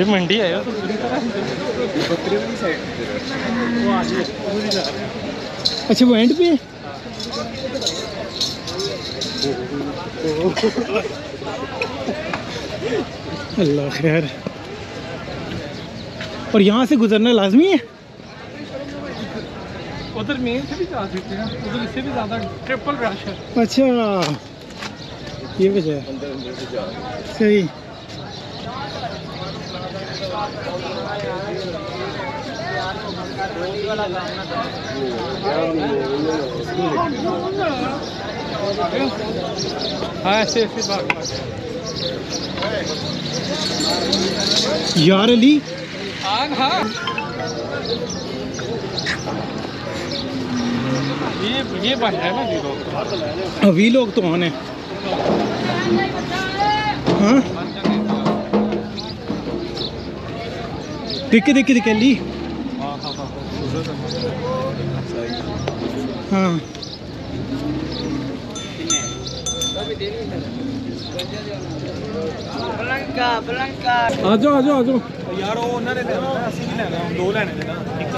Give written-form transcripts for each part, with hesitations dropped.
भाई मंडी आए हो तो अच्छा वो एंड पे है। अल्लाह खैर। और यहाँ से गुजरना लाजमी है। उधर मेन से भी जा सकते हैं, उधर इससे भी ज़्यादा ट्रिपल रश है। अच्छा ये वजह है। सही। हाँ ऐसे ऐसे यार अली आग। हाँ ये बन रहा है ना अभी लोग तो आने। हाँ देखे देखे देखे ली। हाँ आ जाओ आ जाओ आ जाओ यार। वो उन्होंने असं भी लेना, दो लेने थे ना।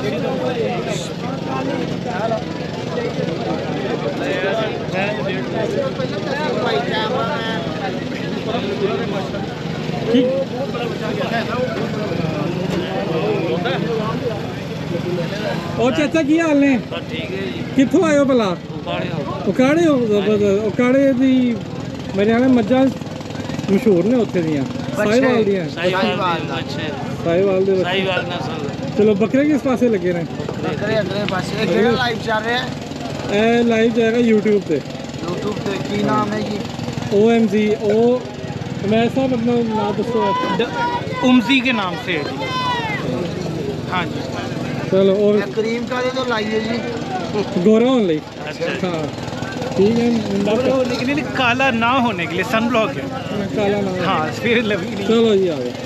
और चाचा की हाल ने? कितों आए हो भला? उकाड़े हो? उकाड़े दी मेरे ख्याल मज्जा मशहूर ने उत्थे दियां साहिवाल दियां। साहिवाल दे चलो बकरे किस पासे लगे ने? बकरे अगले पासे। केड़ा लाइव चल रहा है? ए लाइव जाएगा YouTube पे। YouTube पे की नाम है जी? OMG ओ मैं सब अपना नाम दसो। उमजी के नाम से है जी। हाँ जी चलो। और करीम का तो लाइए जी गोरा होने लिए। हाँ ठीक है। गोरा होने के लिए, काला ना होने के लिए सन ब्लॉक है। काला ना। हाँ फिर लगी नहीं। चलो जी आ गए।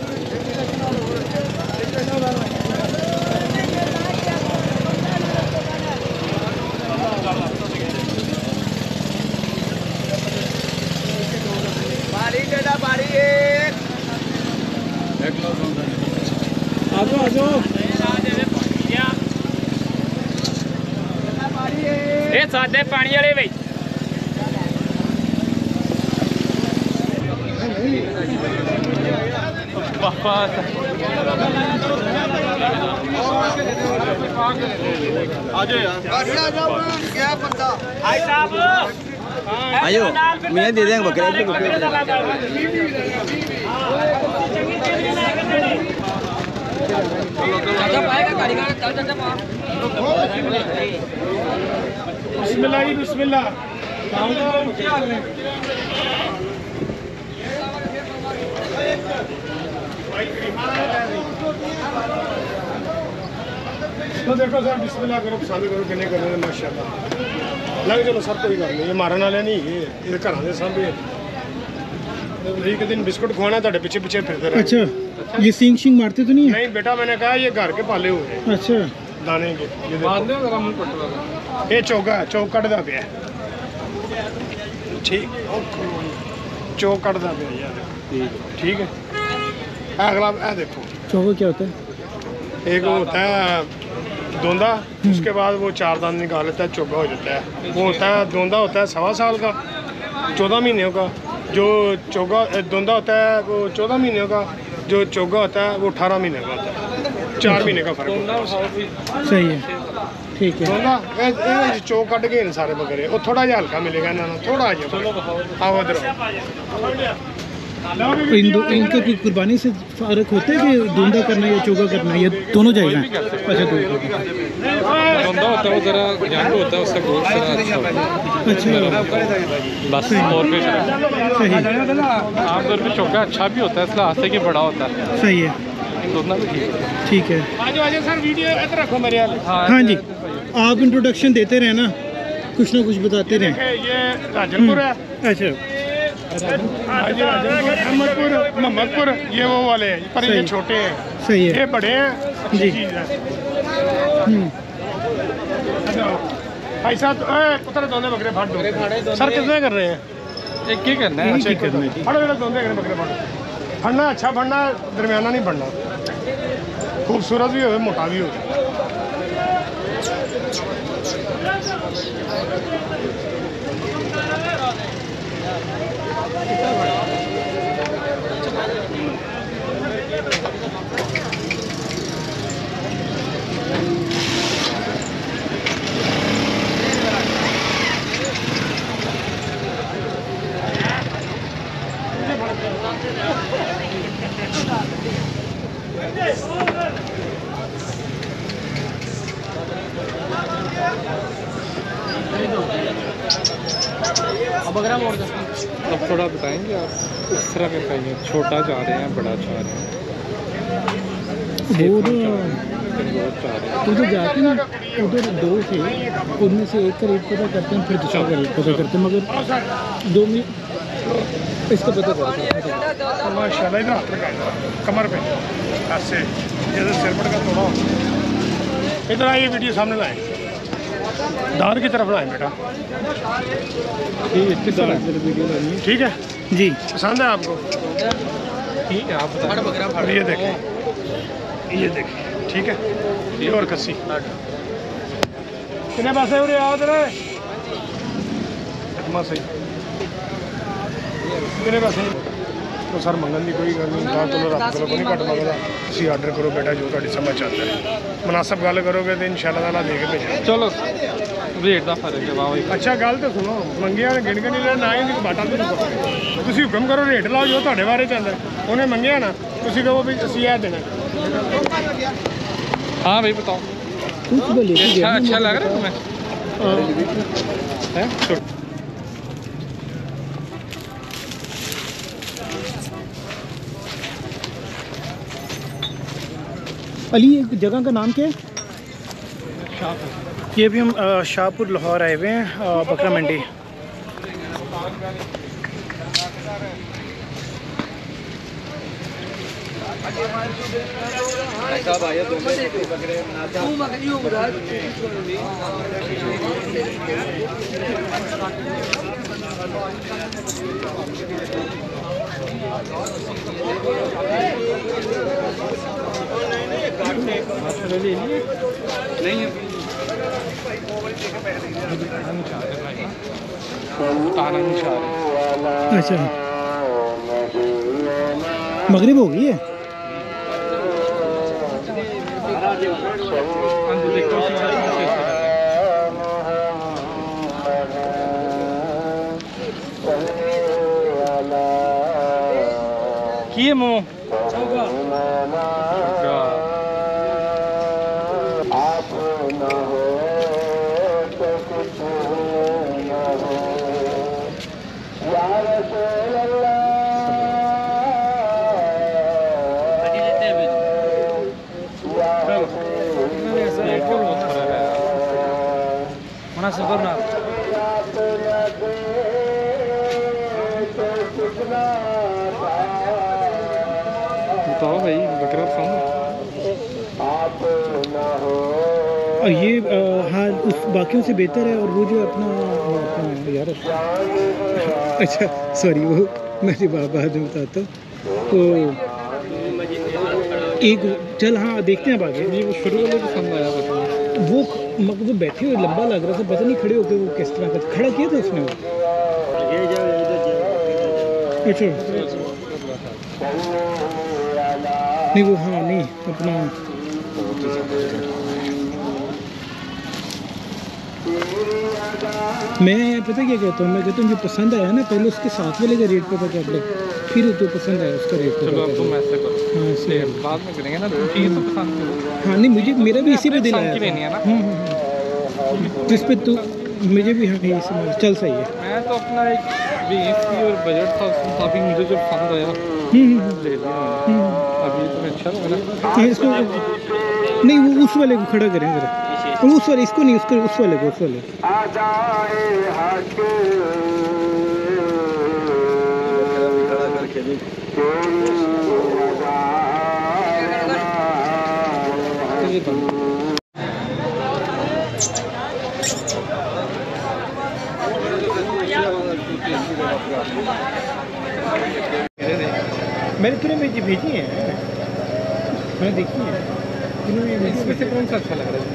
आ जाओ ये सादे पानी वाले भाई। आयो मैं दे देंगे बकरे। बिस्मिल्लाह जी बिस्मिल्लाह। तो देखो सर बिस्मिल्लाह करो, पसंद करो किन्ने करने माशाल्लाह लग। चलो सब कोई गल नहीं, ये मारन वाले नहीं ये घर के सामने। एक दिन बिस्कुट खुआना ਤੁਹਾਡੇ पीछे पीछे फिरते रहे। अच्छा ये सिंग सिंग मारते तो नहीं है? नहीं बेटा मैंने कहा ये घर के पाले हुए हैं। अच्छा दाने के ये चौका है, चौक कटदा पे ठीक। चौक कटदा पे यार ठीक है। अगला देखो चौका क्या होता है? एक होता है दोंदा, उसके बाद वो 4 दांत निकाल लेता है, चौका हो जाता है। वो होता है दोंदा होता है 1.25 साल का, 14 महीनों का। जो चौगा दोंदा होता है वो 14 महीनों का, जो चौगा होता है वो 18 महीने का होता है। 4 महीने का फर्क होता है। सही है ठीक है। दोंदा चौक कट गए सारे बकरे, वो थोड़ा जहा हल्का मिलेगा इन्होंने, थोड़ा जहा। आओ इधर इनका कोई कुर्बानी से फर्क होता है कि दोंदा करना या चौका करना, या दोनों जाएगा? अच्छा दोंदा होता है वो ज़रा यंग होता है, उसका गोश्त अच्छा बस। और फिर आमतौर पर चौका अच्छा भी होता है, इसलिए आस्ते के बड़ा होता है। सही है दोंदा भी ठीक है। आज सर वीडियो इधर रखो मेरे। हाँ जी आप इंट्रोडक्शन देते रहे ना, कुछ ना कुछ बताते रहे। ये राजनपुर है। अच्छा अहमदपुर मोहम्मदपुर ये वो वाले हैं, पर ये छोटे हैं। सही है। ये बड़े हैं, अच्छी चीज़ है। भाई साहब पुत्र दोनों बकरे फाड़ दो सर। कितने कर रहे हैं? एक ही करना है। अच्छा करना है। बड़े बड़े दोनों बकरे फाड़ फड़ना अच्छा फड़ना, दरमियाना नहीं फड़ना, खूबसूरत भी हो मोटा भी हो। अब थोड़ा बताएंगे आप इस तरह के चाहिए, छोटा चाह रहे हैं, बड़ा चाह रहे हैं, तो जो जाते ना उधर दो थे, उनमें से एक का रेट पता करते हैं, फिर दूसरा का रेट पता करते हैं, मगर दो में इसका पता करते हैं। माशाल्लाह इधर हाथ लगाएगा कमर पे ऐसे, जैसे सिरपट का तोड़ा। इधर आइए, वीडियो सामने लाएं, दार की तरफ लाएं बेटा। ठीक है जी, पसंद है आपको? ठीक है, आप बताएं। ये देखें, ये देखें, ठीक है। ये और कस्सी कितने पैसे हो रहे याद रहे? सही कितने पैसे? तो सर मंगन की कोई गल नहीं, चलो रब करो नहीं घट मंगदा, तुसीं आर्डर करो बेटा जो तुहाडी समझ आता है। मुनासिब गल करोगे तो इंशाअल्लाह ताला दे के भेजांगे। चलो रेट का फर्क है वाह। अच्छा गल तो सुनो, मंगिया ने गिन के नहीं लेना, ना ही बाटा तो नहीं करो, तुसीं हुक्म करो रेट लाओ जो तुहाडे बारे च आंदा। उन्हें मंगिया ना, तुसीं कहो भी असीं यह देना। हाँ भाई बताओ, कुछ बोलिए। अच्छा लग रहा है तुम्हें? अली, एक जगह का नाम क्या है? ये भी हम शाहपुर लाहौर आए हुए हैं, बकरा मंडी। अच्छा, मगरिब हो गई है। किए मुँह बताओ भाई, बकरा पसंद? और ये हाँ, उस बाकियों से बेहतर है। और वो जो अपना यार, अच्छा सॉरी, वो मेरी बाद में बताता हूँ। तो एक चल, हाँ देखते हैं आगे। ये वो शुरू वाले पसंद आया बताओ। वो मतलब बैठे हुए लंबा लग रहा था, पता नहीं खड़े होकर वो किस तरह का खड़ा किया था उसने। अच्छा नहीं, वो हाँ नहीं अपना मैं पता क्या कहता हूँ, मैं कहता हूँ जो पसंद आया ना, पहले उसके साथ वाले का रेट पता कर ले, फिर जो पसंद आया उसका रेट पता कर ले। हाँ इसलिए बाद में करेंगे ना, चीज़ तो पसंद करो। हाँ नहीं, मुझे मेरा भी इसी पे दिल आया लेनी है ना, जिस पे तू मुझे भी हाँ नहीं समझ चल सही है। मैं तो अपना एक 20 की और बजट था, उसके मुताबिक मुझे जो पसंद आया ले लिया। अभी तो अच्छा लग रहा है इसको नहीं, वो उस वाले को खड़ा करें जरा, और उस वाले इसको नहीं, उसको उस वाले को, उस वाले मेरे कुरकुरे में जी भेजी है, मैंने देखी है। इसमें से कौन सा अच्छा लग रहा है?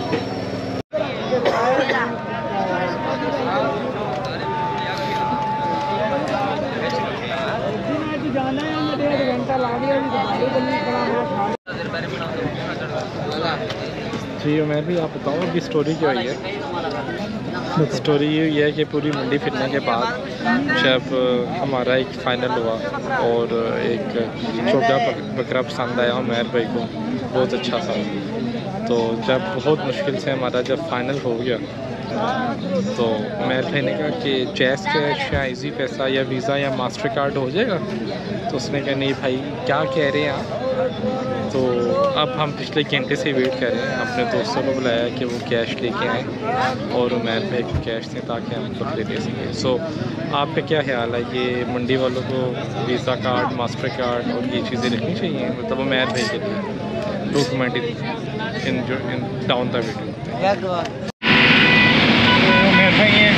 जी उमैर भी आप बताओ कि स्टोरी क्या हुई है? स्टोरी ये हुई है कि पूरी मंडी फिरने के बाद जब हमारा एक फ़ाइनल हुआ और एक छोटा बकरा पसंद आया उमैर भाई को, बहुत अच्छा था। तो जब बहुत मुश्किल से हमारा जब फ़ाइनल हो गया तो उमैर भाई ने कहा कि जैस कैश या इजी पैसा या वीज़ा या मास्टर कार्ड हो जाएगा? तो उसने कहा नहीं भाई क्या कह रहे हैं आप। तो अब हम पिछले घंटे से वेट कर रहे हैं, अपने दोस्तों को बुलाया कि वो कैश लेके आएँ और उमैर भाई को कैश दें ताकि हम बकरे दे सकें। सो आपका क्या ख्याल है, ये मंडी वालों को वीज़ा कार्ड मास्टर कार्ड और ये चीज़ें रखनी चाहिए मतलब उमैर भाई के लिए? Document in down the video. Umair भाई